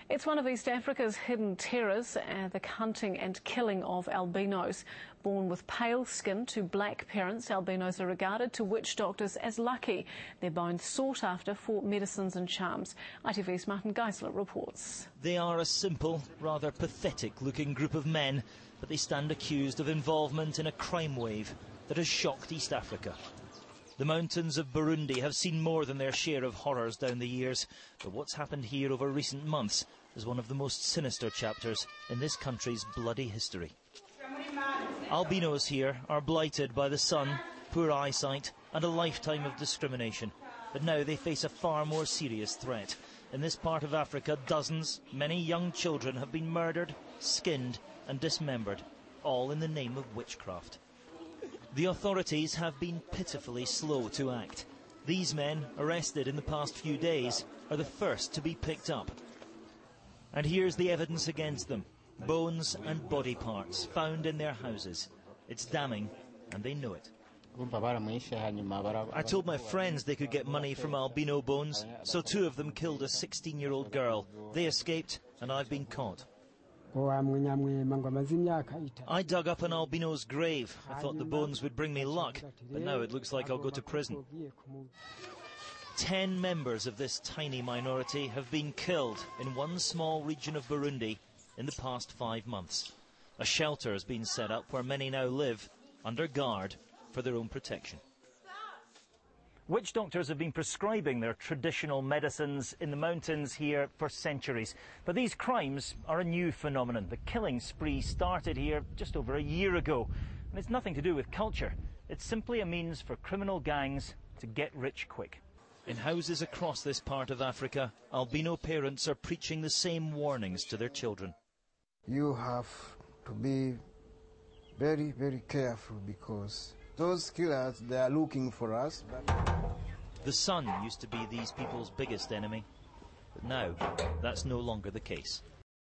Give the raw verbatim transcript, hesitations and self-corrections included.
It's one of East Africa's hidden terrors, uh, the hunting and killing of albinos. Born with pale skin to black parents, albinos are regarded to witch doctors as lucky. Their bones sought after for medicines and charms. I T V's Martin Geisler reports. They are a simple, rather pathetic-looking group of men, but they stand accused of involvement in a crime wave that has shocked East Africa. The mountains of Burundi have seen more than their share of horrors down the years, but what's happened here over recent months is one of the most sinister chapters in this country's bloody history. Albinos here are blighted by the sun, poor eyesight and a lifetime of discrimination, but now they face a far more serious threat. In this part of Africa, dozens, many young children have been murdered, skinned and dismembered, all in the name of witchcraft. The authorities have been pitifully slow to act. These men, arrested in the past few days, are the first to be picked up. And here's the evidence against them. Bones and body parts found in their houses. It's damning, and they know it. I told my friends they could get money from albino bones, so two of them killed a sixteen-year-old girl. They escaped, and I've been caught. I dug up an albino's grave. I thought the bones would bring me luck, but now it looks like I'll go to prison. Ten members of this tiny minority have been killed in one small region of Burundi in the past five months. A shelter has been set up where many now live, under guard, for their own protection. Witch doctors have been prescribing their traditional medicines in the mountains here for centuries. But these crimes are a new phenomenon. The killing spree started here just over a year ago. And it's nothing to do with culture. It's simply a means for criminal gangs to get rich quick. In houses across this part of Africa, albino parents are preaching the same warnings to their children. You have to be very, very careful because those killers, they are looking for us. But the sun used to be these people's biggest enemy, but now that's no longer the case.